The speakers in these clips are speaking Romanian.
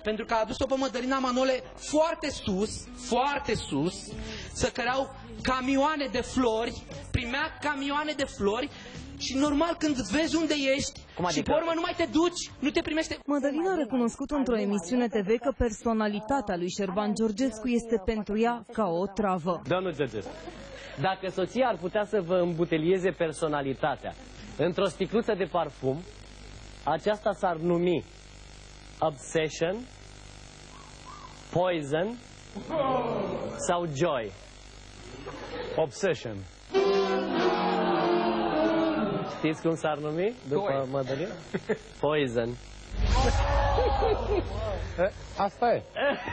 pentru că a adus-o pe Mădălina Manole foarte sus, să căreau camioane de flori, primea camioane de flori. Și normal, când vezi unde ești și pe urmă nu mai te duci, nu te primește. Mădălina a recunoscut într-o emisiune TV că personalitatea lui Șerban Georgescu este pentru ea ca o travă. Domnul Georgescu, dacă soția ar putea să vă îmbutelieze personalitatea într-o sticluță de parfum, aceasta s-ar numi Obsession, Poison sau Joy? Obsession. Știți cum s-ar numi după Mădălina? Poison. Asta e.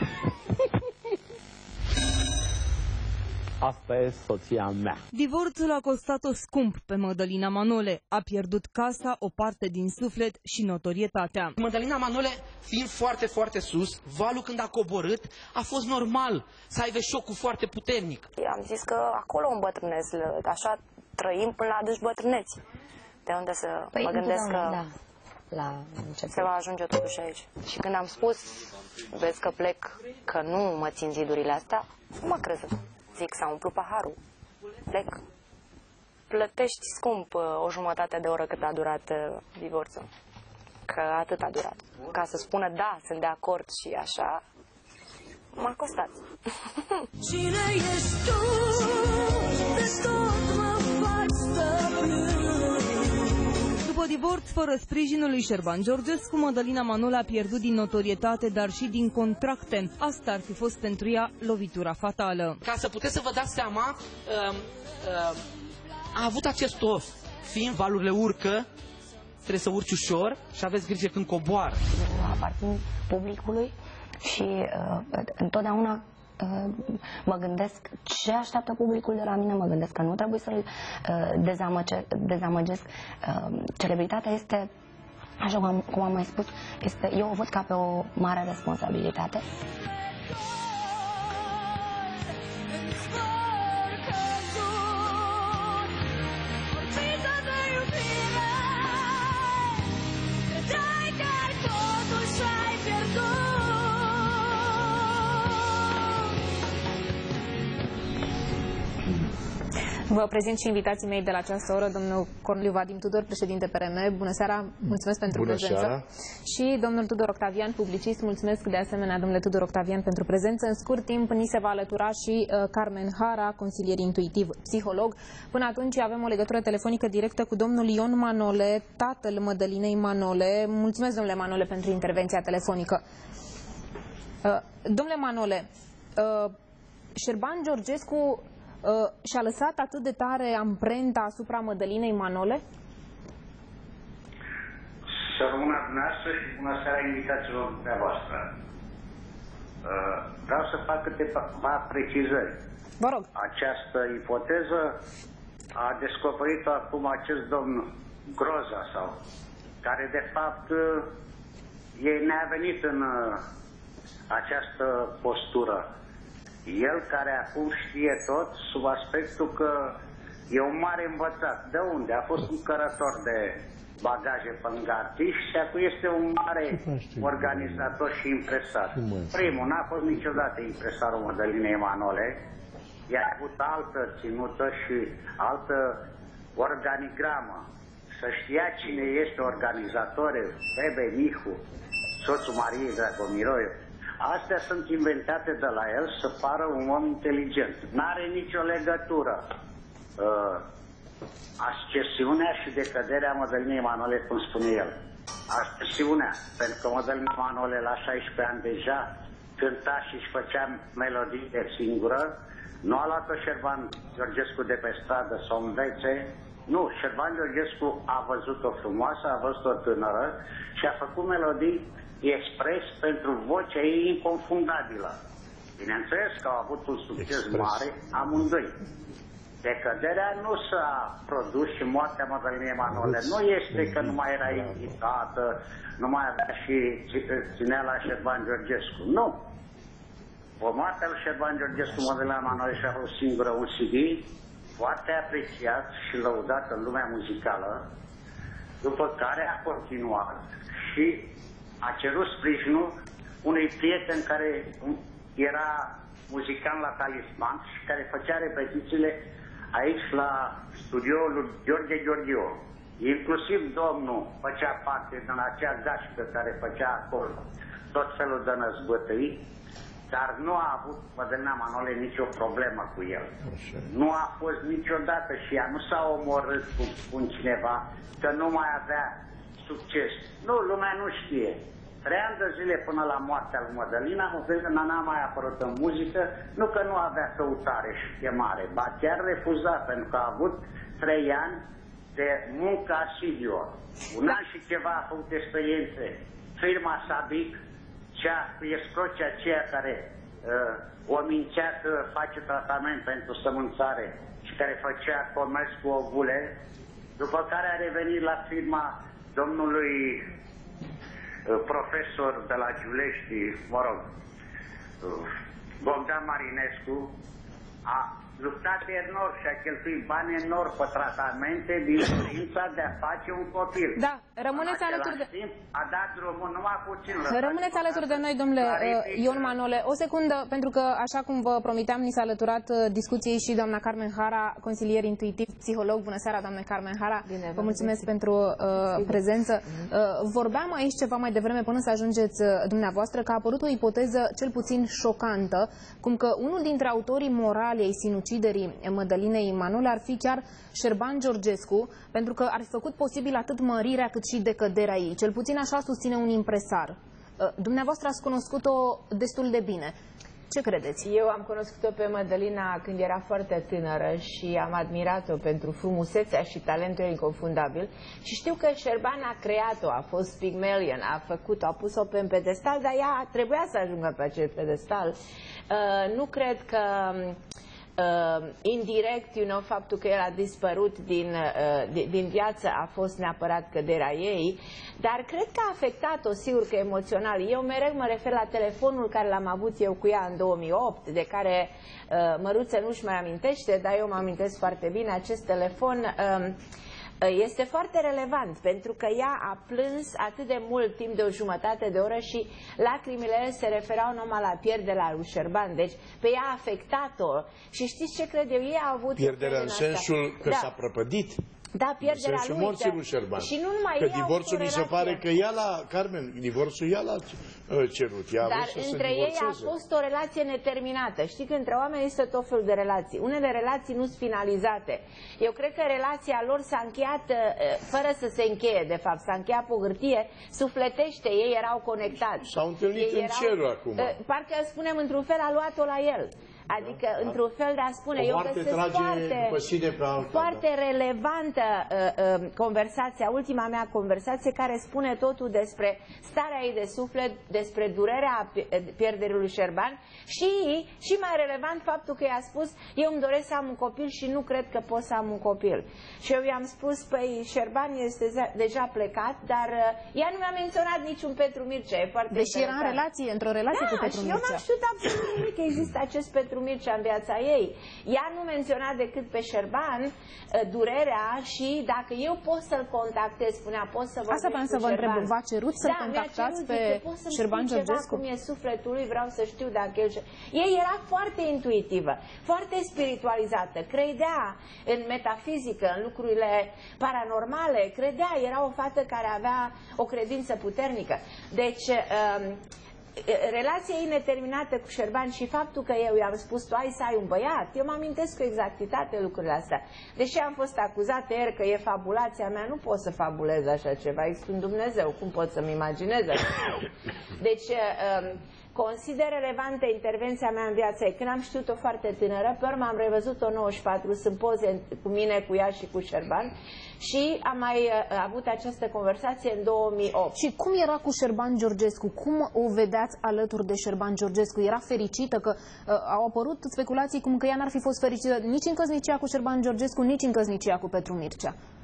Asta e soția mea. Divorțul a costat-o scump pe Mădălina Manole. A pierdut casa, o parte din suflet și notorietatea. Mădălina Manole, fiind foarte sus, valul când a coborât, a fost normal să aibă șocul foarte puternic. Am zis că acolo îmbătrânesc, așa trăim până la adânci bătrâneți. De unde să mă gândesc că se va ajunge totuși aici. Și când am spus, vezi că plec, că nu mă țin zidurile astea, nu m-a crezut. Zic, s-a umplut paharul, plec. Plătești scump o jumătate de oră cât a durat divorțul. Că atât a durat. Ca să spună da, sunt de acord și așa, m-a costat. Cine ești tu? De tot mă faci să După divorț, fără sprijinul lui Șerban Georgescu, Mădălina Manole a pierdut din notorietate, dar și din contracte. Asta ar fi fost pentru ea lovitura fatală. Ca să puteți să vă dați seama, a avut acest of. Fiind valurile urcă, trebuie să urci ușor și aveți grijă când coboară. Aparțin publicului și întotdeauna mă gândesc ce așteaptă publicul de la mine, mă gândesc că nu trebuie să-l dezamăgesc. Celebritatea este, așa cum am mai spus, eu o văd ca pe o mare responsabilitate. Vă prezint și invitații mei de la această oră, domnul Corneliu Vadim Tudor, președinte PRM. Bună seara, mulțumesc pentru prezență. Și domnul Tudor Octavian, publicist, mulțumesc de asemenea, domnule Tudor Octavian, pentru prezență. În scurt timp ni se va alătura și Carmen Hara, consilier intuitiv, psiholog. Până atunci avem o legătură telefonică directă cu domnul Ion Manole, tatăl Mădălinei Manole. Mulțumesc, domnule Manole, pentru intervenția telefonică. Domnule Manole, Șerban Georgescu și-a lăsat atât de tare amprenta asupra Mădălinei Manole? Să rămână dumneavoastră și bună seara invitațiilor dumneavoastră. Vreau să fac câteva precizări. Vă rog. Această ipoteză a descoperit-o acum acest domn Groza, sau care de fapt ne-a venit în această postură. El care acum știe tot, sub aspectul că e un mare învățat. De unde? A fost un cărător de bagaje pe Artiș și acum este un mare organizator și impresar. Primul, n-a fost niciodată impresarul Mădălinei Manole. Ea a avut altă ținută și altă organigramă. Să știa cine este organizator, Bebe Mihu, soțul Mariei Dragomiroiu. Astea sunt inventate de la el să pară un om inteligent. N-are nicio legătură ascesiunea și decăderea Mădălinei Manole, cum spune el. Ascesiunea, pentru că Mădălina Manole la 16 ani deja cânta și își făcea melodii de singură. Nu a luat-o Șerban Georgescu de pe stradă să o învețe. Nu, Șerban Georgescu a văzut-o frumoasă, a văzut-o tânără și a făcut melodii expres pentru vocea ei inconfundabilă. Bineînțeles că au avut un succes mare amândoi. Decăderea nu s-a produs și moartea Mădălinei Manole nu este că nu mai era invitată, nu mai avea și ținea la Șerban Georgescu. Nu. O moartea lui Șerban Georgescu, Mădălina Manole și-a fost singură un CD foarte apreciat și lăudat în lumea muzicală, după care a continuat și a cerut sprijinul unui prieten care era muzicant la Talisman și care făcea repetițiile aici la studioul lui Gheorghe Gheorghiu. Inclusiv domnul făcea parte din acea gașcă care făcea acolo tot felul de năzbătăi, dar nu a avut Mădălina Manole nicio problemă cu el. Așa. Nu a fost niciodată și ea nu s-a omorât cu cineva că nu mai avea succes. Nu, lumea nu știe. 3 ani de zile până la moartea lui Mădălina, Mădălina n-a mai apărut în muzică, nu că nu avea căutare și chemare, ba chiar refuza, pentru că a avut 3 ani de muncă asiduă. Un an și ceva a făcut experiențe. Firma Sabic, cea cu escrocea aceea care o mințea că face tratament pentru sămânțare și care făcea comerț cu ovule, după care a revenit la firma domnului profesor de la Giulești, mă rog, Bogdan Marinescu, a luptat enorm și a cheltuit bani enorm pe tratamente din dorința de a face un copil. Da, rămâneți alături de... timp, a dat drumul numai puțin. Rămâneți alături de noi, domnule Ion Manole. O secundă, pentru că, așa cum vă promiteam, ni s-a alăturat discuției și doamna Carmen Hara, consilier intuitiv, psiholog. Bună seara, doamna Carmen Hara. Bine, vă mulțumesc pentru prezență. Vorbeam aici ceva mai devreme, până să ajungeți dumneavoastră, că a apărut o ipoteză cel puțin șocantă, cum că unul dintre autorii morali ai sinuciderii Mădălinei Manole ar fi chiar Șerban Georgescu, pentru că ar fi făcut posibil atât mărirea cât și decăderea ei. Cel puțin așa susține un impresar. Dumneavoastră ați cunoscut-o destul de bine. Ce credeți? Eu am cunoscut-o pe Mădălina când era foarte tânără și am admirat-o pentru frumusețea și talentul inconfundabil. Și știu că Șerban a creat-o, a fost Pygmalion, a făcut-o, a pus-o pe un pedestal, dar ea trebuia să ajungă pe acel pedestal. Nu cred că... indirect, faptul că el a dispărut din viață a fost neapărat căderea ei, dar cred că a afectat-o, sigur că emoțional. Eu mereu mă refer la telefonul care l-am avut eu cu ea în 2008, de care Măruță nu-și mai amintește, dar eu mă amintesc foarte bine. Acest telefon este foarte relevant, pentru că ea a plâns atât de mult, timp de o jumătate de oră, și lacrimile se referau numai la pierderea lui Șerban. Deci pe ea a afectat-o. Și știți ce cred eu? Ei au avut pierderea în sensul că s-a prăpădit. Da, pierderea lui. Morții lui Șerban. Și nu numai că ei divorțul mi se pare că ea la Carmen, divorțul ea l-a cerut. Dar între ei a fost o relație neterminată. Știi că între oameni este tot felul de relații. Unele relații nu sunt finalizate. Eu cred că relația lor s-a încheiat fără să se încheie, de fapt. S-a încheiat pe o hârtie sufletește. Ei erau conectați. S-au întâlnit în cerul acum. Parcă spunem într-un fel, a luat-o la el. Adică, într-un fel de a spune, eu găsesc foarte relevantă conversația, ultima mea conversație, care spune totul despre starea ei de suflet, despre durerea pierderii lui Șerban și mai relevant faptul că i-a spus, eu îmi doresc să am un copil și nu cred că pot să am un copil. Și eu i-am spus, păi Șerban este deja plecat, dar ea nu mi-a menționat niciun Petru Mircea. E foarte deși era în relație, într-o relație cu Petru Mircea. Eu n-am știut absolut nimic că există acest Petru Mircea în viața ei. Ea nu menționa decât pe Șerban, durerea, și dacă eu pot să-l contactez, spunea, pot să vorbesc cu Șerban. Asta vreau să vă întreb, v-a cerut să-l contactați pe Șerban Georgescu? Cum e sufletul lui, vreau să știu dacă el... Ei era foarte intuitivă, foarte spiritualizată, credea în metafizică, în lucrurile paranormale, credea, era o fată care avea o credință puternică. Deci... relația ei neterminată cu Șerban și faptul că eu i-am spus, tu ai să ai un băiat, eu mă amintesc cu exactitate lucrurile astea. Deși am fost acuzată ieri că e fabulația mea, nu pot să fabulez așa ceva, există un Dumnezeu, cum pot să-mi imaginez așa ceva? Deci, consider relevantă intervenția mea în viața ei. Când am știut-o foarte tânără, pe urmă am revăzut-o în 94, sunt poze cu mine, cu ea și cu Șerban, și am mai avut această conversație în 2008. Și cum era cu Șerban Georgescu? Cum o vedeați alături de Șerban Georgescu? Era fericită? Că au apărut speculații cum că ea n-ar fi fost fericită nici în căsnicia cu Șerban Georgescu, nici în căsnicia cu Petru Mircea.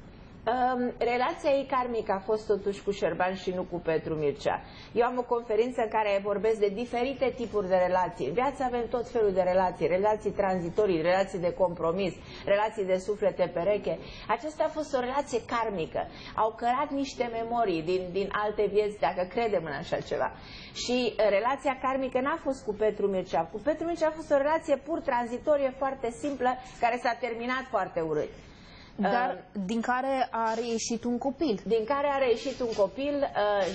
Relația ei karmică a fost totuși cu Șerban și nu cu Petru Mircea. Eu am o conferință în care vorbesc de diferite tipuri de relații. În viață avem tot felul de relații, relații tranzitorii, relații de compromis, relații de suflete pereche. Aceasta a fost o relație karmică. Au cărat niște memorii din alte vieți, dacă credem în așa ceva. Și relația karmică n-a fost cu Petru Mircea. Cu Petru Mircea a fost o relație pur tranzitorie, foarte simplă, care s-a terminat foarte urât. Dar din care a reieșit un copil. Din care a reieșit un copil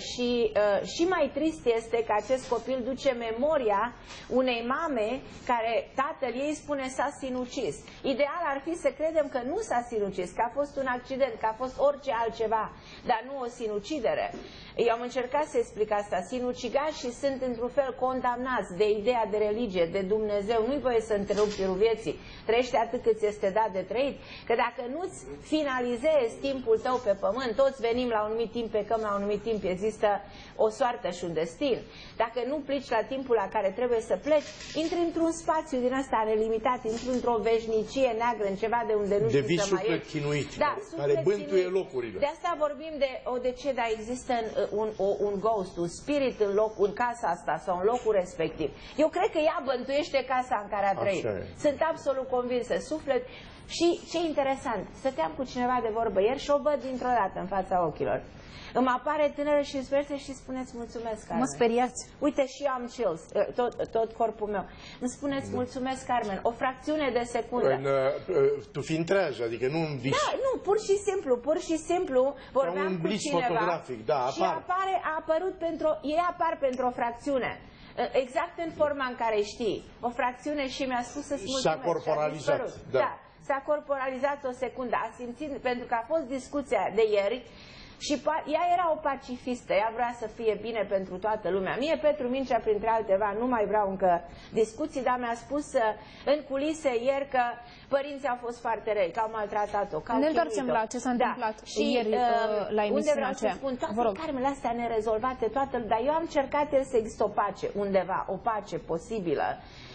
și mai trist este că acest copil duce memoria unei mame care tatăl ei spune s-a sinucis. Ideal ar fi să credem că nu s-a sinucis, că a fost un accident, că a fost orice altceva, dar nu o sinucidere. Eu am încercat să explic asta. Sinucigașii sunt într-un fel condamnați de ideea de religie, de Dumnezeu. Nu-i voie să întrerupi firul vieții. Trăiește atât cât ți este dat de trăit, că dacă nu-ți finalizezi timpul tău pe pământ, toți venim la un anumit timp, plecăm la un anumit timp, există o soartă și un destin. Dacă nu plici la timpul la care trebuie să pleci, intri într-un spațiu din ăsta nelimitat, intri într-o veșnicie neagră, în ceva de unde nu știi să mai ești. Chinuit, da, care bântuie locurile. De asta vorbim de ODC, dar există un ghost, un spirit în casa asta sau în locul respectiv. Eu cred că ea bântuiește casa în care a trăit. Sunt absolut convinsă. Suflet. Și ce interesant, stăteam cu cineva de vorbă ieri și o văd dintr-o dată în fața ochilor. Îmi apare tânără și îți verte și spuneți mulțumesc, Carmen. Mă speriați. Uite, și eu am chills, tot corpul meu. Îmi spuneți mulțumesc, Carmen, o fracțiune de secundă. Tu fiind trează, adică nu un vis. Da, nu, pur și simplu vorbeam cu cineva da, și a apărut ei apar pentru o fracțiune. Exact în forma în care știi. O fracțiune și mi-a spus să-ți mulțumesc. S-a corporalizat. Da, s-a corporalizat o secundă. A simțit, pentru că a fost discuția de ieri și ea era o pacifistă, ea vrea să fie bine pentru toată lumea. Mie, Petru Mircea, printre alteva, nu mai vreau încă discuții, dar mi-a spus în culise ieri că părinții au fost foarte răi, că au maltratat-o, că au Ne întoarcem la ce s-a întâmplat ieri la emisiunea unde vreau aceea. să spun, toate carmele astea nerezolvate, dar eu am încercat să există o pace undeva, o pace posibilă.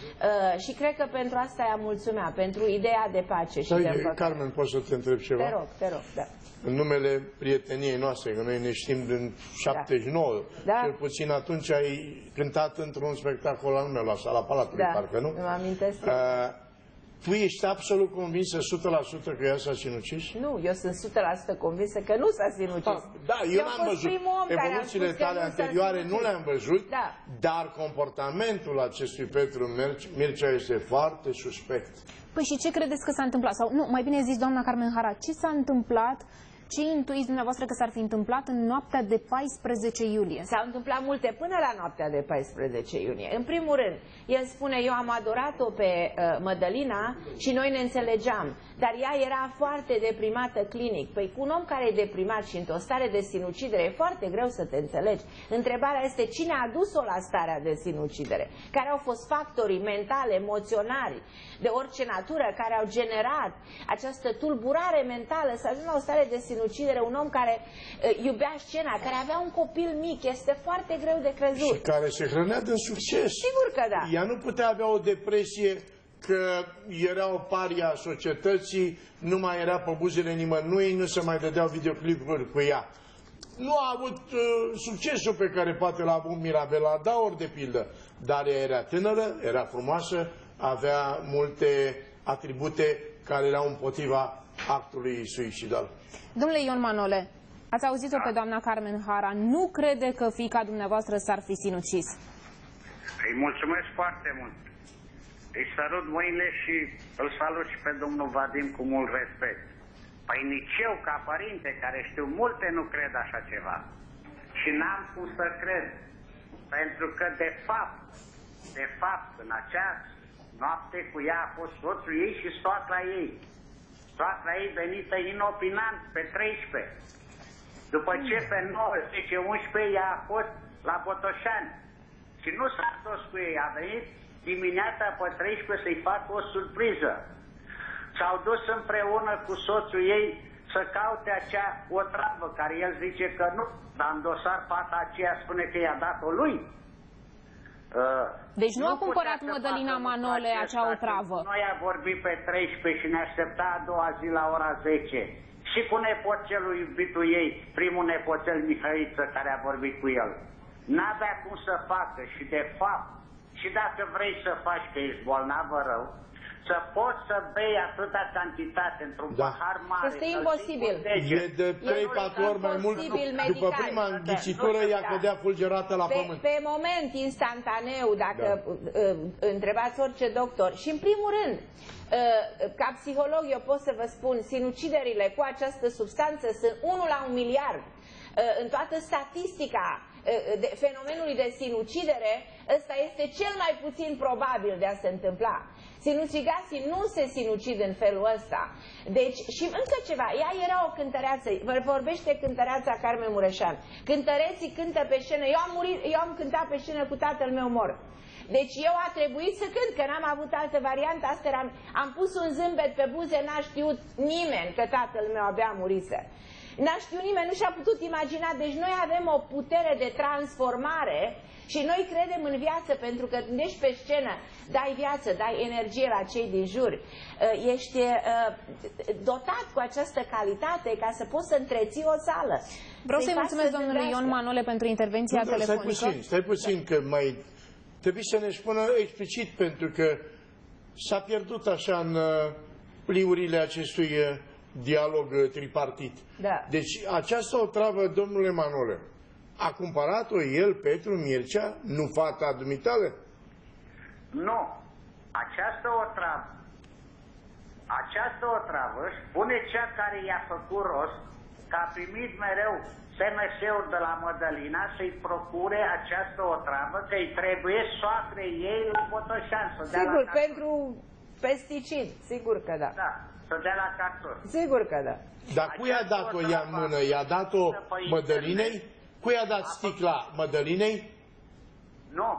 Și cred că pentru asta ea mulțumea, pentru ideea de pace și de împăcare. Carmen, poți să te întreb ceva? Te rog, da. În numele prieteniei noastre, că noi ne știm din 79, cel puțin atunci ai cântat într-un spectacol al meu la Sala Palatului, parcă nu? Mă amintesc. Tu ești absolut convinsă 100% că ea s-a sinucis? Nu, eu sunt 100% convinsă că nu s-a sinucis. Da, eu n-am văzut. Evoluțiile tale anterioare nu le-am văzut, dar comportamentul acestui Petru Mircea este foarte suspect. Păi și ce credeți că s-a întâmplat? Sau, nu, mai bine zis, doamna Carmen Hara, ce s-a întâmplat? Ce intuiți dumneavoastră că s-ar fi întâmplat în noaptea de 14 iulie? S-au întâmplat multe până la noaptea de 14 iunie. În primul rând, el spune, eu am adorat-o pe Mădălina și noi ne înțelegeam. Dar ea era foarte deprimată clinic. Păi cu un om care e deprimat și într-o stare de sinucidere e foarte greu să te înțelegi. Întrebarea este cine a dus-o la starea de sinucidere? Care au fost factorii mentali, emoționali, de orice natură, care au generat această tulburare mentală să ajungă la o stare de sinucidere? Un om care iubea scena, care avea un copil mic, este foarte greu de crezut. Și care se hrănea din succes. Sigur că da. Ea nu putea avea o depresie că era o paria a societății, nu mai era pe buzele nimănui, nu se mai dădeau videoclipuri cu ea. Nu a avut succesul pe care poate l-a avut Mirabela Daur, de pildă, dar ea era tânără, era frumoasă, avea multe atribute care erau împotriva actului suicidal. Domnule Ion Manole, ați auzit-o pe doamna Carmen Hara, nu crede că fiica dumneavoastră s-ar fi sinucis? Îi mulțumesc foarte mult. Îi sărut mâinile și îl salut și pe domnul Vadim cu mult respect. Păi nici eu, ca părinte, care știu multe, nu cred așa ceva. Și n-am cum să cred. Pentru că, de fapt, în acea noapte cu ea a fost soțul ei și soacra ei. Soacra ei venită inopinant pe 13. După ce pe 9, 10, 11 ea a fost la Botoșani. Și nu s-a dus cu ei, a venit dimineața pe 13 să-i facă o surpriză. S-au dus împreună cu soțul ei să caute acea otravă, care el zice că nu, dar în dosar fata aceea spune că i-a dat-o lui. Deci nu a cumpărat Mădălina Manole acea otravă. Noi a vorbit pe 13 și ne aștepta a doua zi la ora 10. și cu nepoțelul iubitul ei, primul nepoțel Mihăiță, care a vorbit cu el. N-avea cum să facă și de fapt, și dacă vrei să faci că ești bolnavă rău, să poți să bei atâta cantitate într-un pahar mare. Este imposibil. E de 3-4 ori mai mult. După prima înghițitură, ea cădea fulgerată la pământ. Pe moment, instantaneu, dacă întrebați orice doctor. Și în primul rând, ca psiholog, eu pot să vă spun, sinuciderile cu această substanță sunt 1 la 1 miliard. În toată statistica fenomenului de sinucidere, ăsta este cel mai puțin probabil de a se întâmpla. Sinucigații nu se sinucid în felul ăsta. Deci, și încă ceva, ea era o cântăreață, vorbește cântăreața Carmen Mureșan. Cântăreții cântă pe scenă, eu am cântat pe scenă cu tatăl meu mort. Deci eu a trebuit să cânt, că n-am avut altă variantă, am pus un zâmbet pe buze, n-a știut nimeni că tatăl meu abia murise. N-a știut nimeni, nu și-a putut imagina. Deci noi avem o putere de transformare și noi credem în viață, pentru că când ești pe scenă, dai viață, dai energie la cei din jur. Ești dotat cu această calitate ca să poți să întreții o sală. Vreau să-i mulțumesc domnului Ion Manole pentru intervenția telefonică. Stai puțin, că mai trebuie să ne spună explicit, pentru că s-a pierdut așa în pliurile acestui dialog tripartit. Da. Deci această otravă, domnule Manole, a cumpărat-o el, Petru Mircea, nu fata dumitale? Nu. Această otravă spune cea care i-a făcut rost că a primit mereu SMS-uri de la Mădălina să-i procure această otravă, că îi trebuie soacrei ei la Botoșan. Sigur, pentru pesticid, sigur că da. Da, să dea la carton. Sigur că da. Dar cui a dat-o ea în mână? I-a dat-o Mădălinei? Cui a dat sticla? Mădălinei? Nu.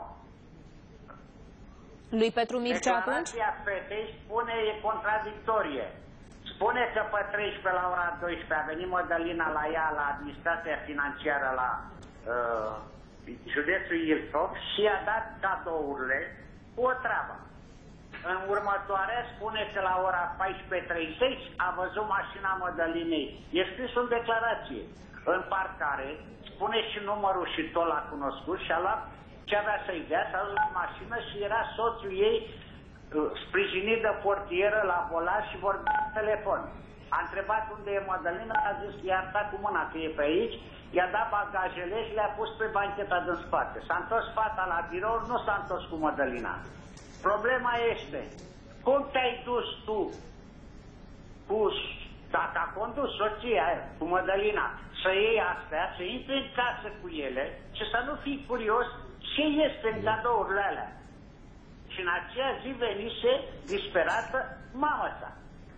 Lui Petru Mircea atunci? Declarația fetei spune, e contradictorie. Spune că pe 13 la ora 12 a venit Mădălina la ea, la administrația financiară, la județul Ilfov și i-a dat cadourile cu o treabă. În următoarea spune că la ora 14:30 a văzut mașina Mădălinei. E scris în declarație. În parcare, spune și numărul și tot l-a cunoscut și a luat ce avea să-i dea, s-a dus în mașină și era soțul ei sprijinit de portieră la volan și vorbea în telefon. A întrebat unde e Mădălina, a zis că i-a dat cu mâna că e pe aici, i-a dat bagajele și le-a pus pe bancheta din spate. S-a întors fata la birou, nu s-a întors cu Mădălina. Problema este, cum te-ai dus tu dacă a condus soția aia, cu Mădălina, să iei astea, să intri în casă cu ele și să nu fii curios ce este în cadourile alea. Și în aceea zi venise disperată mama sa.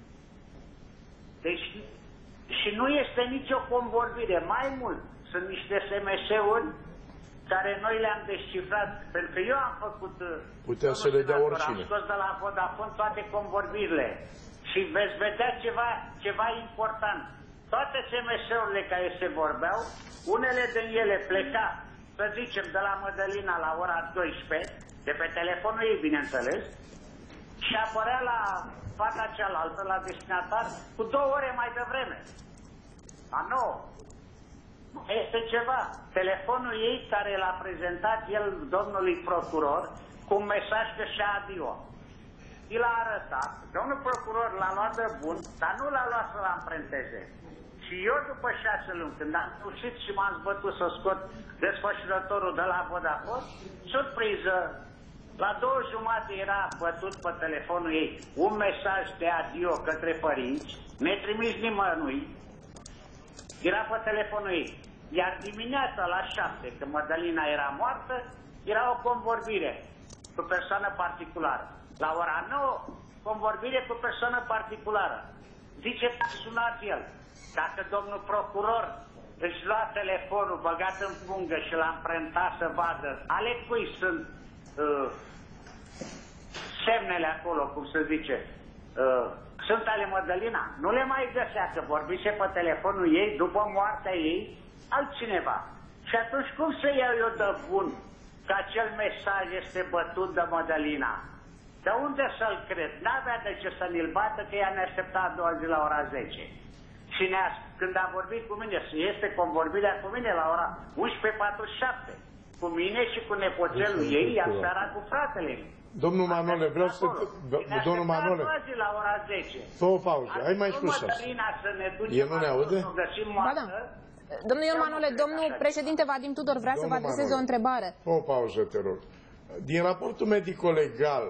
Deci, și nu este nicio convorbire. Mai mult, sunt niște SMS-uri care noi le-am descifrat, pentru că eu am făcut... Putea să le dea oricine. Am scos de la Vodafone toate convorbirile. Și veți vedea ceva important. Toate SMS-urile care se vorbeau, unele din ele pleca, să zicem, de la Mădălina la ora 12, de pe telefonul ei, bineînțeles, și apărea la fata cealaltă, la destinatar, cu 2 ore mai devreme. A 9. Este ceva. Telefonul ei care l-a prezentat el domnului procuror cu un mesaj că și-a adio. I l-a arătat. Domnul procuror l-a luat de bun, dar nu l-a luat să-l amprenteze. Și eu după 6 luni, când am reușit și m-am zbătut să scot desfășurătorul de la Vodafone, surpriză, la 2:30 era bătut pe telefonul ei un mesaj de adio către părinți, ne-a trimis nimănui, era pe telefonul ei. Iar dimineața la 7, când Mădălina era moartă, era o convorbire cu persoană particulară. La ora 9, convorbire cu persoană particulară. Zice, sunat el. Dacă domnul procuror își lua telefonul băgat în pungă și l-a amprentat să vadă ale cui sunt semnele acolo, cum se zice, sunt ale Mădălina, nu le mai găsea, că vorbise pe telefonul ei după moartea ei altcineva. Și atunci cum să iau eu de bun că acel mesaj este bătut de Mădălina? De unde să-l cred? N-avea de ce să ne-l bată, că ea ne aștepta a doua zi la ora 10. Și când a vorbit cu mine, și este convorbirea cu mine la ora 11:47, cu mine și cu nepoțelul ei, iar seara cu fratele. Domnul Manole, vreau să... Domnul Manole, la ora 10. fă o pauză, ai mai spus asta. El nu ne aude? Ba da. Domnul Ion Manole, domnul președinte Vadim Tudor vrea să vă adreseze o întrebare. Fă o pauză, te rog. Din raportul medico-legal,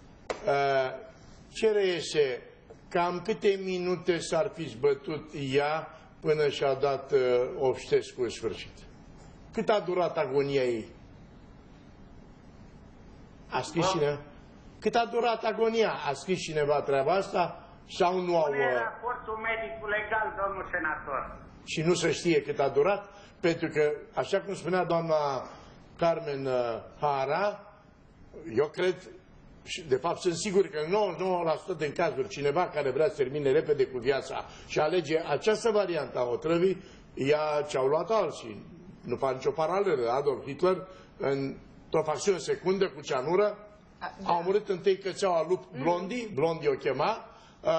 ce reiese? Cam câte minute s-ar fi zbătut ea până și-a dat Obștescu în sfârșit? Cât a durat agonia ei? A scris cineva? Cât a durat agonia? A scris cineva treaba asta? Sau nu au... Pune raportul medico-legal, domnul senator. Și nu se știe cât a durat? Pentru că, așa cum spunea doamna Carmen Hara, eu cred, și de fapt sunt sigur că 99% din cazuri, cineva care vrea să termine repede cu viața și alege această variantă a otrăvii, ea ce-au luat alții. Nu fac nicio paralelă. Adolf Hitler, într-o fracțiune secundă cu cianură, a omorât întâi cățeaua lup Blondi o chema,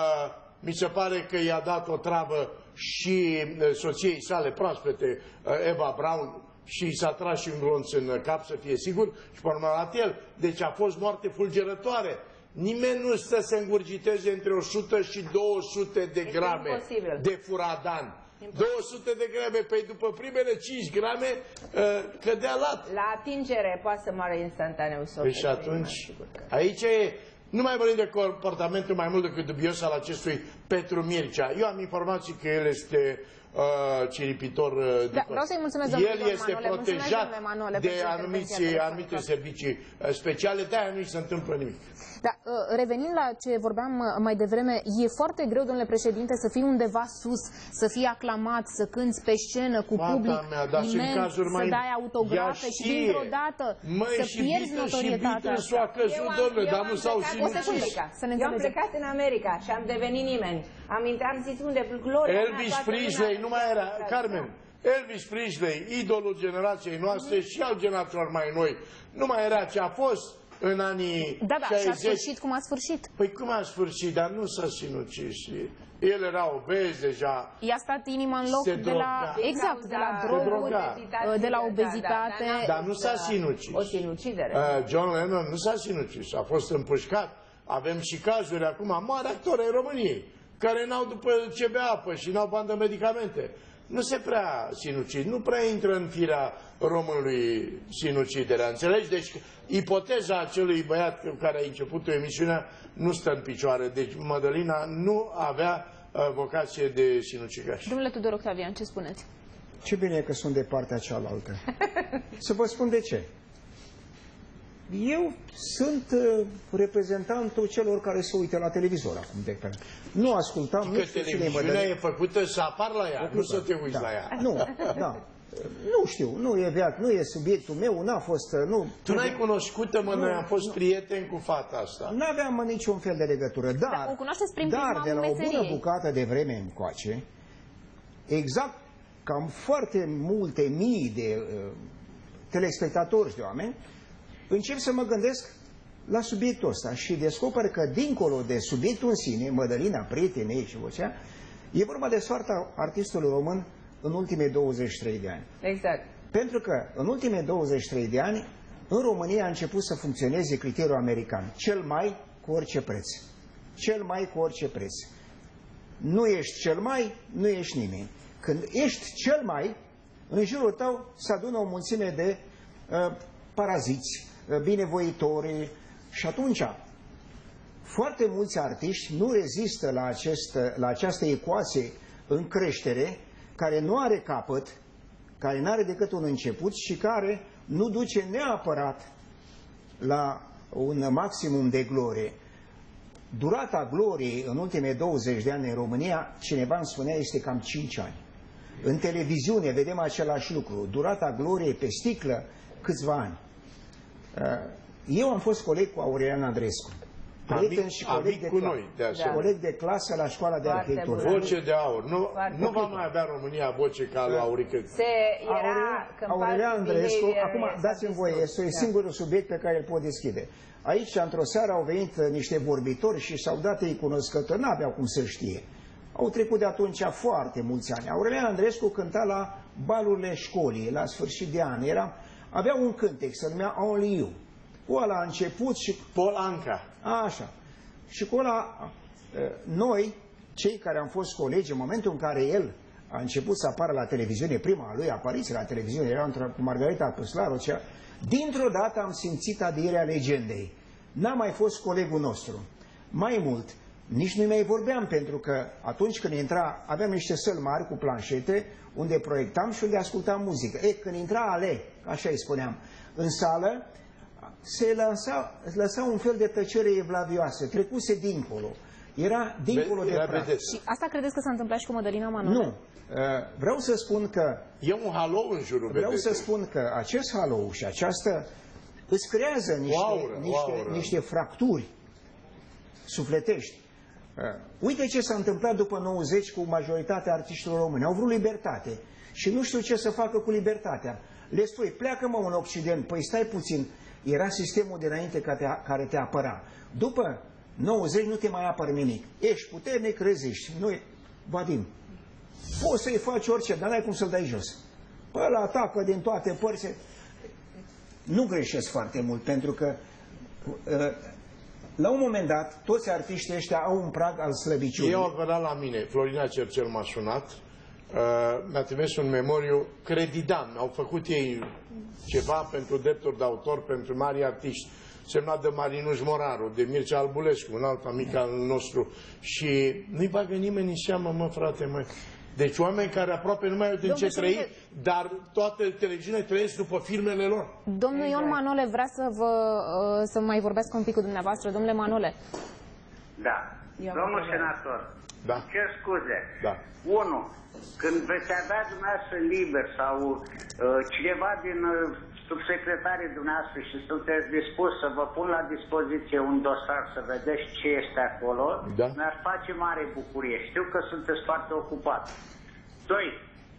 mi se pare că i-a dat o travă și soției sale proaspete, Eva Braun, și s-a tras și un glonț în cap, să fie sigur, și pe urmă la el. Deci a fost moarte fulgerătoare. Nimeni nu stă să îngurgiteze între 100 și 200 de grame de furadan. 200 de grame, păi după primele 5 grame cădea lat. La atingere poate să moară instantaneu. Păi și atunci, aici e... Nu mai vorbim de comportamentul mai mult decât dubios al acestui Petru Mircea. Eu am informații că el este ciripitor. Da, vreau să-i mulțumesc, el este protejat de anumite servicii speciale, de-aia nu-i se întâmplă nimic. Da, revenind la ce vorbeam mai devreme, e foarte greu, domnule președinte, să fii undeva sus, să fii aclamat, să cânți pe scenă cu public imens, să dai autografe și dintr-o dată să pierzi notorietatea. Dar nu s-au Eu am plecat în America și am devenit nimeni. Am intrat în zis unde gloria. Elvis Presley nu mai era, Carmen. Elvis Presley, idolul generației noastre și al generațiilor mai noi, nu mai era ce a fost în anii 60. Și a sfârșit cum a sfârșit. Păi cum a sfârșit, dar nu s-a sinucis. El era obez deja. I-a stat inima în loc de la... Exact, de la droguri, de la obezitate. Dar nu s-a sinucis. O sinucidere. John Lennon nu s-a sinucis, a fost împușcat. Avem și cazuri acum, mari actori ai României, care n-au după ce bea apă și n-au bani de medicamente. Nu se prea sinucid, nu prea intră în firea românului sinuciderea, înțelegi? Deci ipoteza acelui băiat cu care a început emisiunea nu stă în picioare. Deci Mădălina nu avea vocație de sinucigaș. Domnule Tudor Octavian, ce spuneți? Ce bine că sunt de partea cealaltă. Să vă spun de ce. Eu sunt reprezentantul celor care se uită la televizor acum de pe. Nu ascultam, nu știu cine televiziunea e făcută să apar la ea, nu să te uiți la ea. Nu, da. Nu știu, nu e subiectul meu, n-a fost... Tu n-ai cunoscut-o, noi am fost prieteni cu fata asta. N-aveam niciun fel de legătură, dar o cunoașteți prin prisma de la o meseriei. bună bucată de vreme încoace, exact cam foarte multe mii de telespectatori și de oameni, încep să mă gândesc la subiectul ăsta și descoper că dincolo de subiectul în sine, Mădălina, prietenei și vocea, e vorba de soarta artistului român în ultimii 23 de ani. Exact. Pentru că în ultimii 23 de ani în România a început să funcționeze criteriul american. Cel mai cu orice preț. Cel mai cu orice preț. Nu ești cel mai, nu ești nimeni. Când ești cel mai, în jurul tău se adună o mulțime de paraziți, binevoitori și atunci foarte mulți artiști nu rezistă la această ecuație în creștere, care nu are capăt, care nu are decât un început și care nu duce neapărat la un maximum de glorie. Durata gloriei în ultimele 20 de ani în România, cineva îmi spunea, este cam 5 ani. În televiziune vedem același lucru. Durata gloriei pe sticlă, câțiva ani. Eu am fost coleg cu Aurelian Andrescu. Prieten și coleg de clasă la școala de arhitectură. Voce de aur. Nu va mai avea România voce ca lui Aurică. Aurelian Andrescu, acum dați-mi voie, este singurul subiect pe care îl pot deschide. Aici, într-o seară, au venit niște vorbitori și s-au dat ei cunoscători, n-aveau cum să știe. Au trecut de atunci foarte mulți ani. Aurelian Andreescu cânta la balurile școlii, la sfârșit de an. Avea un cântec, se numea Only You. Cu ăla a început și... Paul Anka. Așa. Și cu ăla, noi, cei care am fost colegi, în momentul în care el a început să apară la televiziune, prima lui apariție la televiziune, era cu Margarita Păslaru, dintr-o dată am simțit adierea legendei. N-a mai fost colegul nostru. Mai mult, nici nu mai vorbeam, pentru că atunci când intra, aveam niște săli mari cu planșete, unde proiectam și unde ascultam muzică. Când intra Ale, așa îi spuneam, în sală, se lăsa un fel de tăcere evlavioasă, trecuse dincolo. Era dincolo de prag. Și asta credeți că s-a întâmplat și cu Mădălina Manole? Nu. Vreau să spun că... E un halou în jurul Vreau să spun că acest halou și această îți creează niște fracturi sufletești. Uite ce s-a întâmplat după 90 cu majoritatea artiștilor români. Au vrut libertate și nu știu ce să facă cu libertatea. Le spui, pleacă mă în Occident, păi stai puțin, era sistemul dinainte care te apăra. După 90 nu te mai apără nimic. Ești puternic, reziști. Noi, Vadim, poți să-i faci orice, dar n-ai cum să-l dai jos. Păi ăla atacă din toate părțile. Nu greșesc foarte mult, pentru că la un moment dat, toți artiștii ăștia au un prag al slăbiciunii. Eu apărat la mine, Florina Cercel m-a sunat, mi-a trimis un memoriu creditan. Au făcut ei ceva pentru drepturi de autor, pentru mari artiști, semnat de Marinuș Moraru, de Mircea Albulescu, un alt amic al nostru. Și nu-i bagă nimeni în seamă, mă, frate, mă. Deci oameni care aproape nu mai au din ce trăi, dar toată televiziunea trăiesc după filmele lor. Domnul Ion Manole vrea să mai vorbesc un pic cu dumneavoastră. Domnule Manole. Da. Domnul senator, da. Cer scuze. Da. Unu, când veți avea dumneavoastră liber sau cineva din subsecretarii dumneavoastră și sunteți dispus să vă pun la dispoziție un dosar să vedeți ce este acolo, da. mi-ar face mare bucurie. Știu că sunteți foarte ocupat. Doi,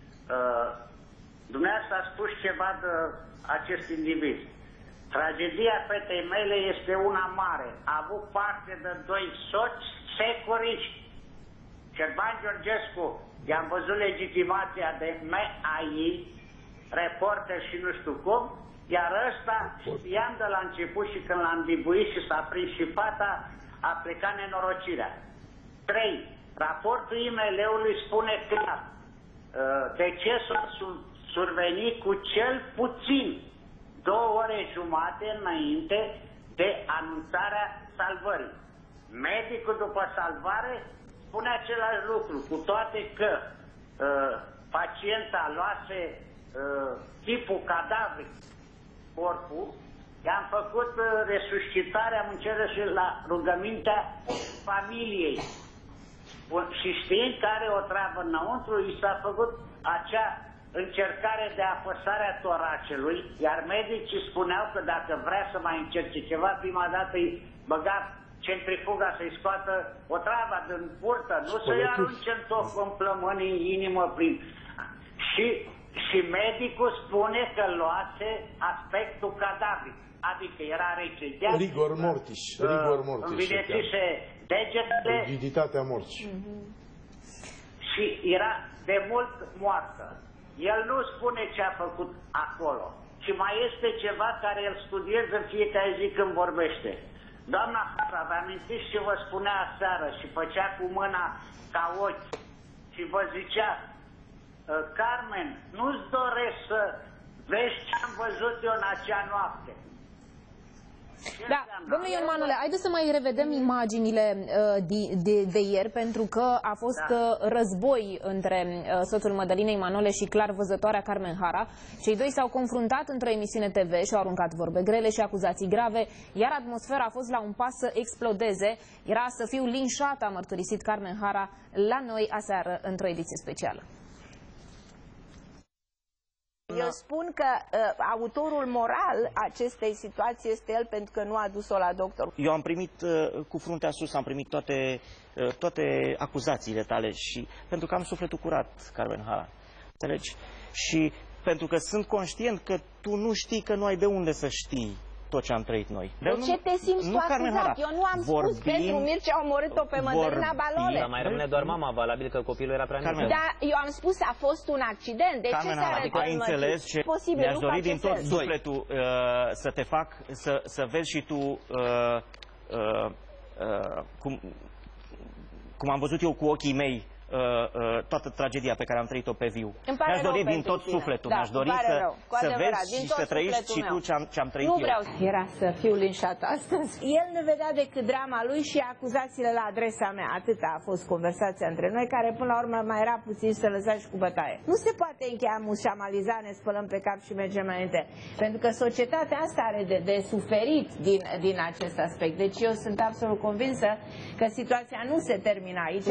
dumneavoastră a spus ceva de acest individ. Tragedia fetei mele este una mare. A avut parte de doi soți securiști. Șerban Georgescu, i-am văzut legitimația de MAI, reporter și nu știu cum, iar ăsta știam de la început și când l-am dibuit și s-a prins și fata, a plecat nenorocirea. 3. Raportul IML-ului spune clar, decesul a survenit cu cel puțin 2 ore jumate înainte de anunțarea salvării. Medicul după salvare spune același lucru, cu toate că pacienta luase tipul cadavric, corpul, i-am făcut resuscitarea, am încercat și la rugămintea familiei. Și știind că are o treabă înăuntru, i s-a făcut acea încercare de apăsare a toracelui, iar medicii spuneau că dacă vrea să mai încerce ceva, prima dată îi băga centrifuga să-i scoată o treabă din burtă, nu să-i arunce în plămâni, în inimă, prin... Și medicul spune că luase aspectul cadavric, adică era rece. Rigor mortis. Rigor mortis. Învinețise degetele. Rigiditatea morții. Și era de mult moartă. El nu spune ce a făcut acolo. Și mai este ceva care el studiază în fiecare zi când vorbește. Doamna Hara, vă amintiți ce vă spunea aseară și făcea cu mâna ca ochi și vă zicea: Carmen, nu-ți doresc să vezi ce am văzut eu în acea noapte. Da, domnule Ion Manole, haideți să mai revedem imaginile de ieri, pentru că a fost război între soțul Mădălinei Manole și clar văzătoarea Carmen Hara. Cei doi s-au confruntat într-o emisiune TV și au aruncat vorbe grele și acuzații grave, iar atmosfera a fost la un pas să explodeze. Era să fiu linșată, a mărturisit Carmen Hara la noi aseară într-o ediție specială. Eu spun că autorul moral acestei situații este el, pentru că nu a dus-o la doctor. Eu am primit cu fruntea sus, am primit toate acuzațiile tale și pentru că am sufletul curat, Carmen Hara. Înțelegi? Și pentru că sunt conștient că tu nu știi, că nu ai de unde să știi tot ce am trăit noi. De ce te simți tu acuzat? Eu nu am spus pentru Mircea a omorât-o pe Mădălina Balole. Dar mai rămâne doar mama, valabil că copilul era prea mic. Da, eu am spus a fost un accident. De ce s-a arătat ai înțeles ce mi-aș dori din tot sufletul să te fac, să vezi și tu cum am văzut eu cu ochii mei toată tragedia pe care am trăit-o pe viu. Mi-aș dori din tot sufletul, mi-aș dori să vezi și să trăiești și tu ce am trăit eu. Nu vreau era să fiu linșat astăzi. El nu vedea decât drama lui și acuzațiile la adresa mea. Atâta a fost conversația între noi, care până la urmă mai era puțin să lăsați și cu bătaie. Nu se poate încheia mușamaliza, ne spălăm pe cap și mergem înainte. Pentru că societatea asta are de suferit din acest aspect. Deci eu sunt absolut convinsă că situația nu se termină aici.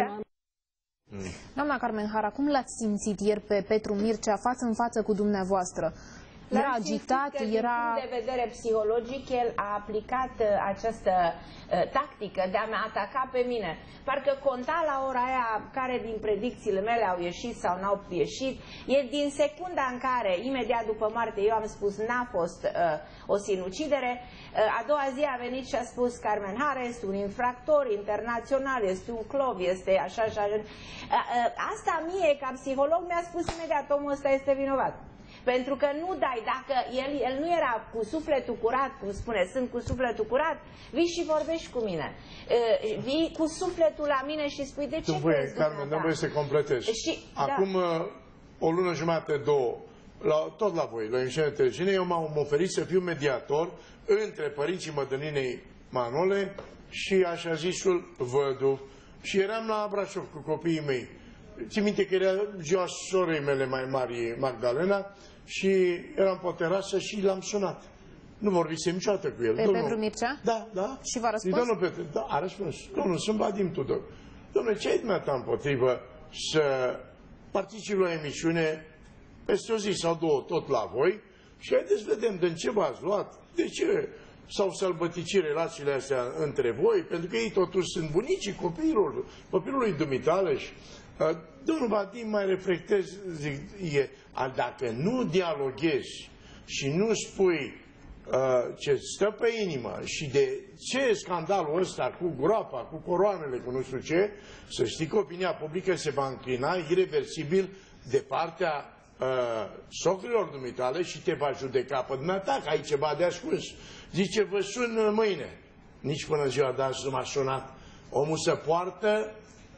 Doamna Carmen Hara, cum l-ați simțit ieri pe Petru Mircea față în față cu dumneavoastră? Era agitat, era... Din punct de vedere psihologic, el a aplicat această tactică de a mă ataca pe mine. Parcă conta la ora aia care din predicțiile mele au ieșit sau n-au ieșit. E din secunda în care, imediat după moarte, eu am spus n-a fost o sinucidere, a doua zi a venit și a spus Carmen Hara este un infractor internațional, este un clov, este așa și așa. Asta mie, ca psiholog, mi-a spus imediat, omul ăsta este vinovat. Pentru că nu dai, dacă el nu era cu sufletul curat, cum spune, sunt cu sufletul curat, vii și vorbești cu mine. Vii cu sufletul la mine și spui de ce crezi, Carmen, nu vrei să completezi. Acum o lună jumate, două, tot la voi, la emisiunea de televiziune, eu m-am oferit să fiu mediator între părinții Mădălinei Manole și așa zisul văduv. Și eram la Brașov cu copiii mei. Țin minte că era ziua sorei mele mai mari, Magdalena, și eram pe o terasă și l-am sunat. Nu vorbisem niciodată cu el. Petru Mircea? Da, da. Și v-a răspuns? Domnul Petru, da, a răspuns. Domnul, sunt Vadim Tudor. Domnule, ce ai dumneata împotrivă să particip la emisiune peste o zi sau două, tot la voi, și haideți să vedem de ce v-ați luat, de ce s-au sălbăticit relațiile astea între voi, pentru că ei totuși sunt bunicii copilului dumitale. Și domnul Vadim, mai reflectez, zic, dacă nu dialoghezi și nu spui ce stă pe inimă și de ce e scandalul ăsta cu groapa, cu coroanele, cu nu știu ce, să știi că opinia publică se va înclina irreversibil de partea socrilor dumitale și te va judeca pe dumneata, că ai ceva de ascuns. Zice, vă sun mâine. Nici până ziua de azi nu m-a sunat. Omul se poartă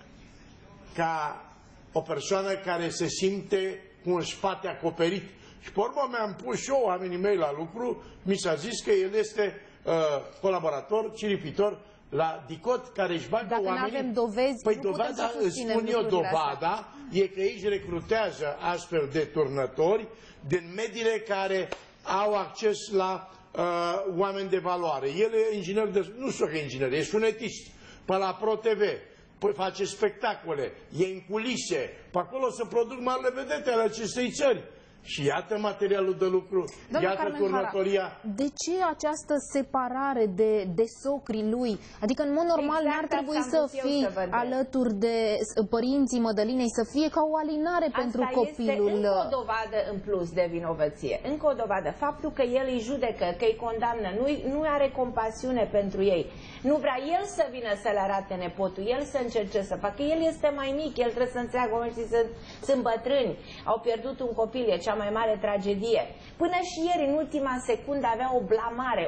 ca o persoană care se simte cu un spate acoperit. Și pe urmă mi-am pus și eu oamenii mei la lucru, mi s-a zis că el este colaborator, ciripitor la DICOT, care își bagă oamenii... Dacă nu avem dovezi, păi dovada, îți spun eu, dovada e că ei își recrutează astfel de turnători din mediile care au acces la oameni de valoare. El e inginer nu știu că e inginer, e sunetist, pe la ProTV, face spectacole, e în culise, pe acolo se produc marile vedete ale acestei țări. Și iată materialul de lucru, iată turnătoria. De ce această separare de socrii lui? Adică, în mod normal, n-ar trebui să fii alături de părinții Mădălinei, să fie ca o alinare pentru copilul. Asta este încă o dovadă în plus de vinovăție. Încă o dovadă. Faptul că el îi judecă, că îi condamnă, nu are compasiune pentru ei. Nu vrea el să vină să-l arate nepotul, el să încerce să facă. El este mai mic, el trebuie să înțeleagă, oamenii sunt bătrâni, au pierdut un copil, e cea mai mare tragedie. Până și ieri, în ultima secundă, avea o blamare,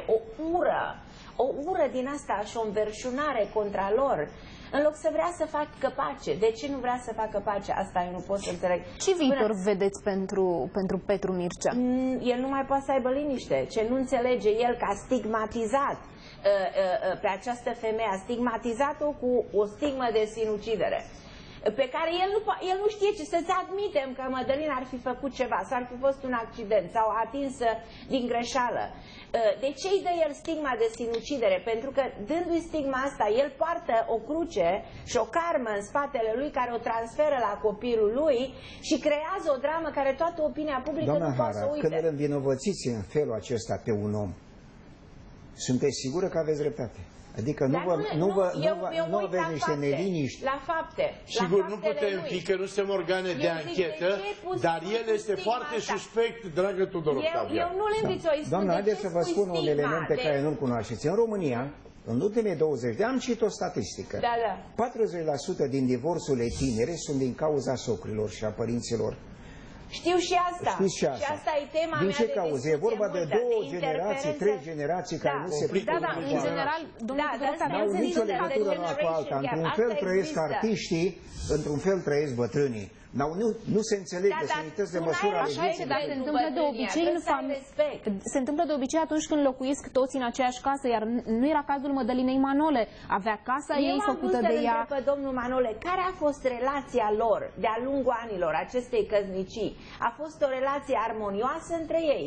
o ură din asta și o înverșunare contra lor. În loc să vrea să facă pace. De ce nu vrea să facă pace? Asta eu nu pot să înțeleg. Ce viitor vedeți pentru Petru Mircea? El nu mai poate să aibă liniște. Ce nu înțelege el că a stigmatizat pe această femeie, a stigmatizat-o cu o stigmă de sinucidere, pe care el nu știe ce, să-ți admitem că Mădălina ar fi făcut ceva, s-ar fi fost un accident sau atinsă din greșeală. De ce îi dă el stigma de sinucidere? Pentru că, dându-i stigma asta, el poartă o cruce și o karmă în spatele lui care o transferă la copilul lui și creează o dramă care toată opinia publică nu poate să uite. Când îl învinovățiți în felul acesta pe un om, Sunteți sigură că aveți dreptate? Adică nu aveți niște neliniști. La fapte. Sigur, nu putem fi că nu suntem organe de anchetă, dar el este foarte suspect, dragă Tudor Octavian. Eu nu-l invit să-i spun. Doamna, haideți să vă spun un element pe care nu-l cunoașteți. În România, în ultimii 20 de ani, am citit o statistică. 40% din divorțurile tinere sunt din cauza socrilor și a părinților. Știu și asta. Știți și asta. Și asta e tema din mea ce de cauză? E vorba de 2 generații, 3 generații care nu se plică. în general, domnul n-au nicio legătură una cu alta. Într-un fel trăiesc artiștii, într-un fel trăiesc bătrânii. Nu se înțeleg că sunt unități de măsură ale vieții. Dar se întâmplă de obicei în se întâmplă de obicei atunci când locuiesc toți în aceeași casă, iar nu era cazul Mădălinei Manole. Avea casa ei făcută de ea. Eu am pe domnul Manole, care a fost relația lor de-a lungul anilor acestei căsnicii? A fost o relație armonioasă între ei.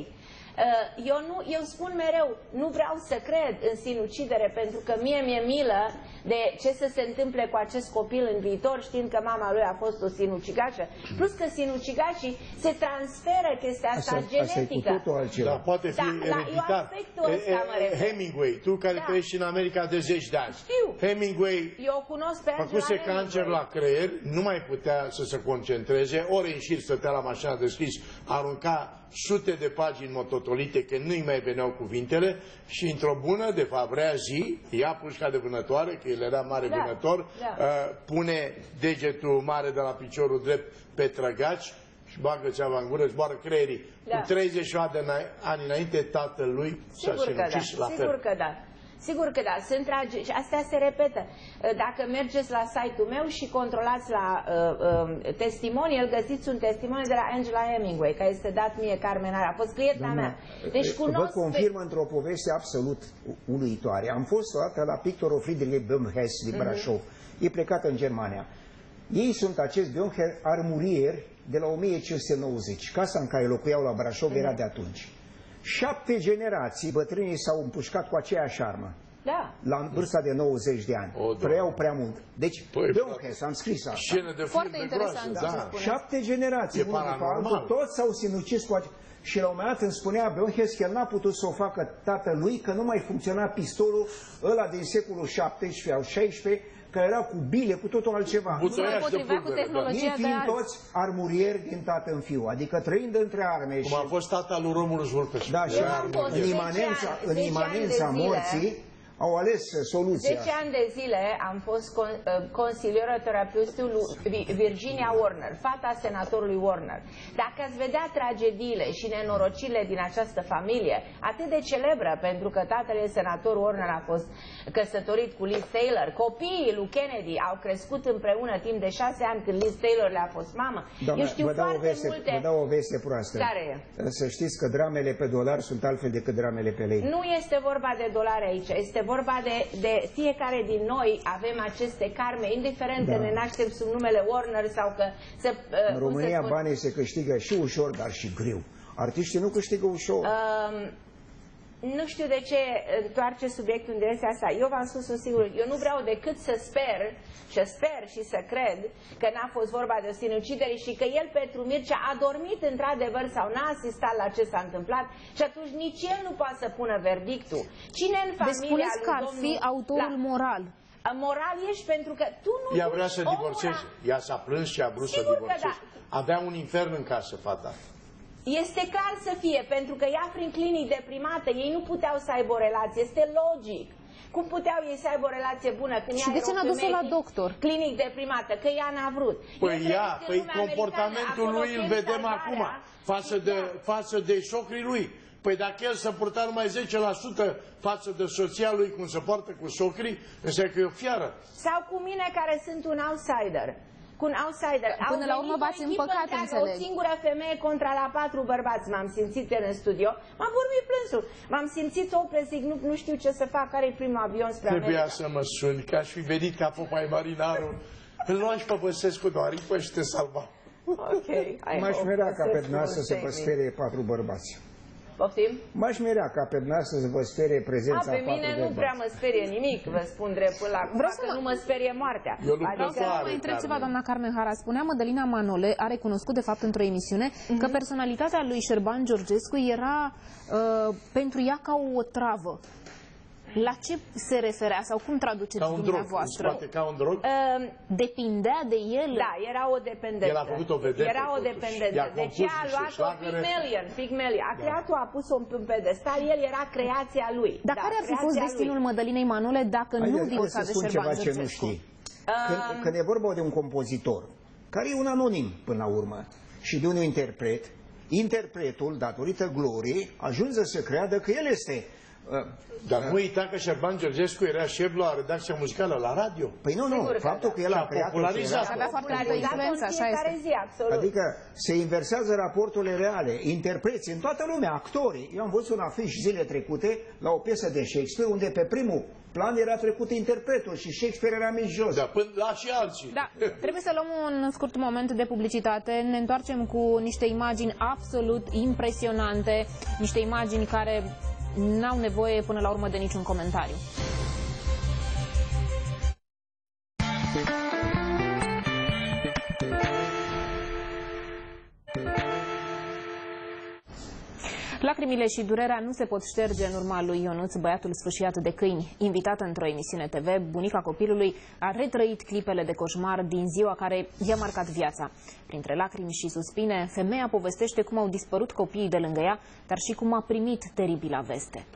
Eu spun mereu, nu vreau să cred în sinucidere, pentru că mie mi-e milă de ce să se întâmple cu acest copil în viitor, știind că mama lui a fost o sinucigașă. Plus că sinucigașii se transferă chestia asta genetică. Asta e cu totul altceva. Da, poate fi ereditar. Hemingway, tu care trăiești în America de 10 de ani. Știu. Hemingway făcuse cancer la creier, nu mai putea să se concentreze, ore în șir stătea la mașina de scris, arunca sute de pagini mototolite că nu-i mai veneau cuvintele și într-o bună, de fapt, rea zi, ia pușca de vânătoare, că el era mare vânător, pune degetul mare de la piciorul drept pe trăgaci și bagă țeava în gură, zboară creierii. Cu 30 de ani înainte, tatălui s-a sinucis la fel. Sigur că da. Sigur că da, sunt și astea se repetă. Dacă mergeți la site-ul meu și controlați la testimonial, găsiți un testimonial de la Angela Hemingway, care este dat mie Carmenara, a fost prietena mea. Deci vă confirm într-o poveste absolut uluitoare. Am fost o dată la pictorul Friedrich Böhmhess din Brașov. E plecat în Germania. Ei sunt acest Böhmhess armurieri de la 1590. Casa în care locuiau la Brașov era de atunci. 7 generații bătrânii s-au împușcat cu aceeași armă. Da. La vârsta de 90 de ani. Trăiau prea mult. Deci, Böhmhess, am scris asta. Foarte interesant. 7 generații, unul după altul, toți s-au sinucis cu și la un moment dat îmi spunea Böhmhess că el n-a putut să o facă tatălui, că nu mai funcționa pistolul ăla din secolul 17 sau 16, că era cu bile, cu totul altceva. Nu se potrivea cu tehnologia de azi. Toți armurieri din tată în fiu, adică trăind între arme. Cum a fost tata lui Romulus Vulpes. Da, și în imanența morții au ales soluția. 10 ani de zile am fost consilieră terapeutică lui Virginia Warner, fata senatorului Warner. Dacă ați vedea tragediile și nenorocirile din această familie, atât de celebră, pentru că tatăl senator Warner a fost căsătorit cu Liz Taylor, copiii lui Kennedy au crescut împreună timp de 6 ani când Liz Taylor le-a fost mamă. Doamna, eu știu foarte multe... Vă dau o veste proastă. Care e? Să știți că dramele pe dolar sunt altfel decât dramele pe lei. Nu este vorba de dolari aici, este vorba de fiecare din noi avem aceste karme, indiferent că ne naștem sub numele Warner sau că în România banii se câștigă și ușor, dar și greu. Artiștii nu câștigă ușor. Nu știu de ce întoarce subiectul în direcția asta. Eu v-am spus sigur, eu nu vreau decât să sper și să cred că n-a fost vorba de o sinucidere și că el, Petru Mircea, a dormit într-adevăr sau n-a asistat la ce s-a întâmplat și atunci nici el nu poate să pună verdictul. Cine în familia lui că ar fi autorul moral? Moral ești pentru că tu nu... Ea vrea să divorțeze. Ea s-a plâns și a vrut să divorțeze. Avea un infern în casă, fata. Este clar să fie, pentru că ea prin clinic deprimată, ei nu puteau să aibă o relație, este logic. Cum puteau ei să aibă o relație bună când și ea de ce n-a dus-o la doctor? Clinic deprimată, că ea n-a vrut. Păi comportamentul lui îl vedem acum, față de socrii lui. Păi dacă el se purta numai 10% față de soția lui cum se poartă cu socrii, înseamnă că e o fiară. Sau cu mine care sunt un outsider. Cu un outsider. Până la urmă v-ați împăcat, înțeleg. O singură femeie contra la 4 bărbați m-am simțit în studio. M-am vorbit plânsul. M-am simțit opră, zic, nu știu ce să fac, care e primul avion spre America. Trebuia să mă suni, că aș fi venit ca Popeye Marinarul. Îl luam și pe Băsescu doar, păi și te salva. Ok. M-aș mirea ca pe dumneavoastră să vă sperie 4 bărbați. Poftim? M-aș mirea ca pe dumneavoastră să vă sperie prezența pe mine nu prea mă sperie nimic, vă spun drept până la vreau să nu mă sperie moartea. Vreau să mai întreb ceva, doamna Carmen Hara. Spunea Mădălina Manole, a recunoscut de fapt într-o emisiune, că personalitatea lui Șerban Georgescu era pentru ea ca o travă. La ce se referea sau cum traduceți dumneavoastră? Ca un drog? Depindea de el? Da, era o dependență. El a făcut o vedetă. Era o dependență. Deci a luat-o Pygmalion. A creat-o, a pus-o pe un pedestal, el era creația lui. Dar care ar fi fost destinul Mădălinei Manole dacă nu virusa de Șerban Georgescu? Când e vorba de un compozitor, care e un anonim până la urmă, și de un interpret, interpretul, datorită gloriei, ajunge să creadă că el este... Dar nu uita că Șerban Georgescu era șef la redacția muzicală la radio. Păi nu, faptul că el a creat... Avea foarte multă influență, așa este. Adică se inversează raporturile reale, interpreții în toată lumea, actorii. Eu am văzut un afiș zile trecute la o piesă de Shakespeare, unde pe primul plan era trecut interpretul și Shakespeare era mic jos. Da, până la și alții. Da, trebuie să luăm un scurt moment de publicitate. Ne întoarcem cu niște imagini absolut impresionante, niște imagini care n-au nevoie până la urmă de niciun comentariu. Lacrimile și durerea nu se pot șterge în urma lui Ionuț, băiatul sfâșiat de câini. Invitată într-o emisiune TV, bunica copilului a retrăit clipele de coșmar din ziua care i-a marcat viața. Printre lacrimi și suspine, femeia povestește cum au dispărut copiii de lângă ea, dar și cum a primit teribila veste.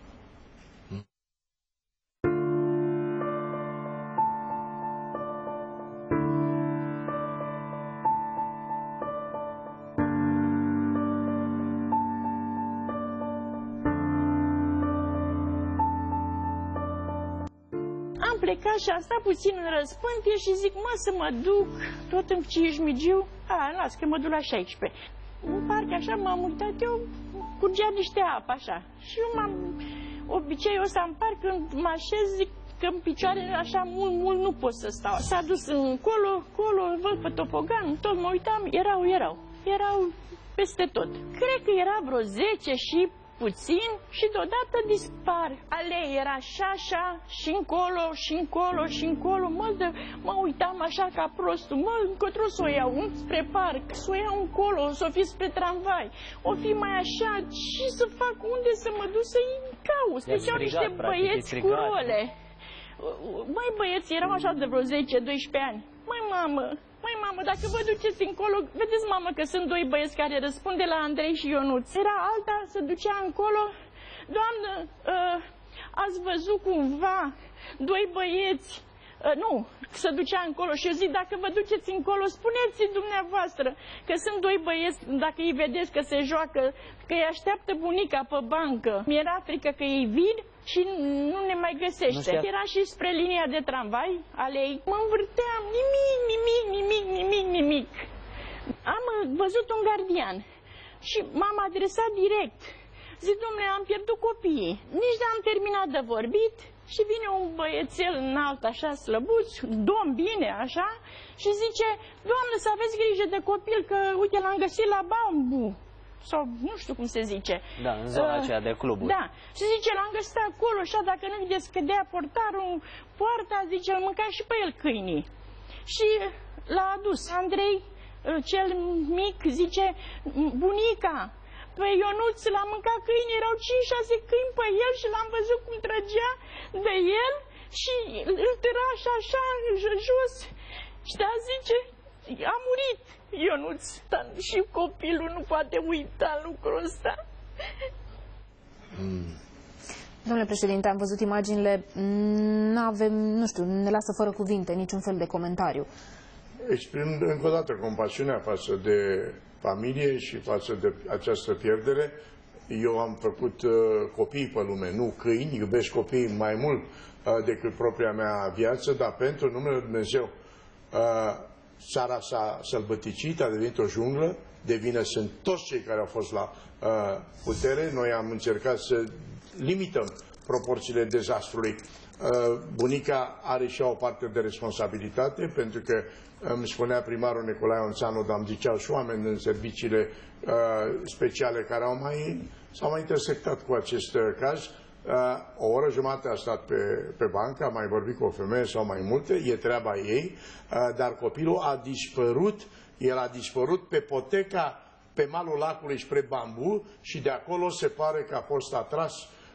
Plecat și a stat puțin în răspântie și zic, mă, să mă duc tot în Cismigiu. Las că mă duc la 16. În parc așa m-am uitat, eu curgea niște apă așa. Și eu m-am obiceiul ăsta în parc, când mă așez, zic că în picioare așa mult nu pot să stau. S-a dus încolo, văd pe topogan, tot mă uitam, erau peste tot. Cred că era vreo 10 și puțin și deodată dispar. Alei era așa și încolo. Mă uitam așa ca prostul. Încotro să o iau, spre parc, să o iau încolo, să o fi spre tramvai. O fi mai așa, ce să fac, unde să mă duc să-i caut? Deci au niște băieți cu role. Măi băieți, erau așa de vreo 10-12 ani. Măi mamă, dacă vă duceți încolo, vedeți mamă că sunt doi băieți care răspund de la Andrei și Ionuț. Era alta, se ducea încolo. Doamnă, ați văzut cumva doi băieți? Nu, se ducea încolo și eu zic, dacă vă duceți încolo, spuneți dumneavoastră că sunt doi băieți, dacă îi vedeți că se joacă, că îi așteaptă bunica pe bancă. Mi-era frică că ei vin și nu ne mai găsește. Era și spre linia de tramvai, alei, mă învârteam, nimic. Am văzut un gardian și m-am adresat direct. Zic, domnule, am pierdut copiii. Nici n-am terminat de vorbit și vine un băiețel înalt, așa, slăbuț, domn bine, așa, și zice, doamnă, să aveți grijă de copil, că, uite, l-am găsit la Bambu. Sau nu știu cum se zice. Da, în zona aceea de cluburi. Da. Și zice, l-am găsit acolo, așa, dacă nu vedeți că dea portarul poarta, zice, îl mânca și pe el câinii. Și l-a adus. Andrei, cel mic, zice, bunica, pe Ionuț l-a mâncat câinii, erau 5-6 câini pe el și l-am văzut cum trăgea de el și îl tăra așa, jos. Și da, zice, a murit Ionuț. Dar și copilul nu poate uita lucrul ăsta. Domnule președinte, am văzut imaginile, nu știu, ne lasă fără cuvinte, niciun fel de comentariu. Exprim încă o dată compasiunea față de familie și față de această pierdere. Eu am făcut copii pe lume, nu câini, iubesc copiii mai mult decât propria mea viață, dar pentru numele Lui Dumnezeu țara s-a sălbăticit, a devenit o junglă, de vină sunt toți cei care au fost la putere. Noi am încercat să limităm proporțiile dezastrului. Bunica are și o parte de responsabilitate, pentru că îmi spunea primarul Nicolae Onțanu, dar îmi ziceau și oameni în serviciile speciale care s-au mai intersectat cu acest caz. O oră jumătate a stat pe bancă, a mai vorbit cu o femeie sau mai multe, e treaba ei, dar copilul a dispărut, el a dispărut pe poteca pe malul lacului spre Bambu și de acolo se pare că a fost atras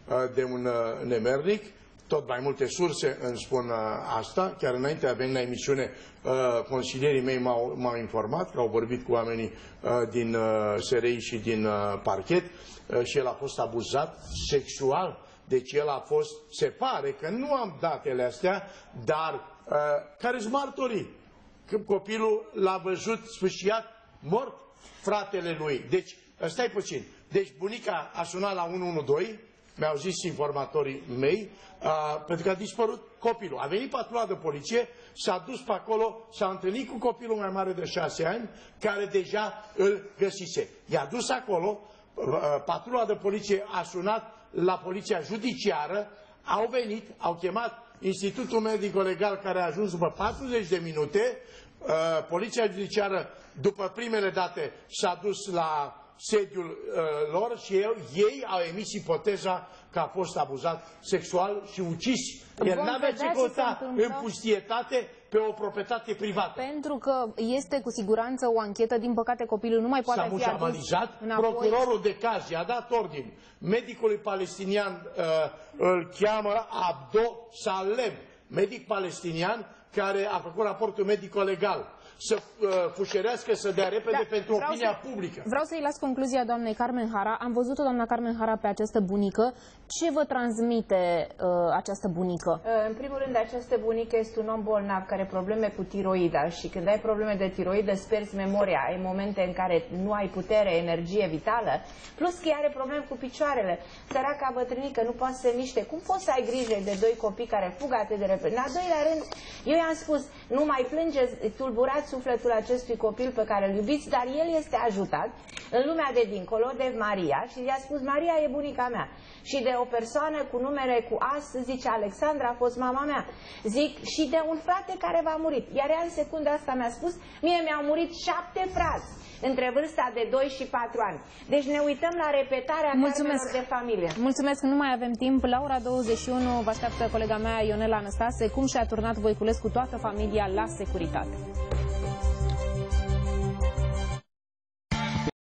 de un nemernic. Tot mai multe surse îmi spun asta. Chiar înainte de a veni la emisiune, consilierii mei m-au informat că au vorbit cu oamenii din SRI și din parchet și el a fost abuzat sexual. Deci el a fost, se pare că nu am datele astea, dar care-s martorii? Când copilul l-a văzut sfâșiat, mort, fratele lui. Deci, stai puțin. Deci bunica a sunat la 112, mi-au zis informatorii mei, pentru că a dispărut copilul. A venit patrula de poliție, s-a dus pe acolo, s-a întâlnit cu copilul mai mare de 6 ani, care deja îl găsise. I-a dus acolo, patrula de poliție a sunat la poliția judiciară, au venit, au chemat Institutul Medico-Legal, care a ajuns după 40 de minute, poliția judiciară, după primele date, s-a dus la sediul lor și ei au emis ipoteza că a fost abuzat sexual și ucis. El n-avea ce căuta în pustietate pe o proprietate privată. Pentru că este cu siguranță o anchetă, din păcate copilul nu mai poate fi adus înapoi. Procurorul de caz i-a dat ordin medicului palestinian, îl cheamă Abdo Salem, medic palestinian care a făcut raportul medico-legal, să fușerească, să dea repede pentru opinia publică. Vreau să-i las concluzia doamnei Carmen Hara. Am văzut-o, doamna Carmen Hara, pe această bunică. Ce vă transmite această bunică? În primul rând, această bunică este un om bolnav care are probleme cu tiroida și când ai probleme de tiroidă îți pierzi memoria. Ai momente în care nu ai putere, energie vitală, plus că are probleme cu picioarele. Săraca bătrânică nu poate să se miște. Cum poți să ai grijă de doi copii care fug atât de repede? În al doilea rând, eu i-am spus, nu mai plângeți, tulburați sufletul acestui copil pe care îl iubiți, dar el este ajutat în lumea de dincolo de Maria și i-a spus, Maria e bunica mea. Și de o persoană cu numere cu as, zice Alexandra, a fost mama mea. Zic, și de un frate care v-a murit. Iar ea în secunda asta mi-a spus, mie mi-au murit 7 frați între vârsta de 2 și 4 ani. Deci ne uităm la repetarea carmelor de familie. Mulțumesc, nu mai avem timp. La ora 21 vă așteaptă colega mea Ionela Anastase, cum și-a turnat Voiculescu toată familia la securitate.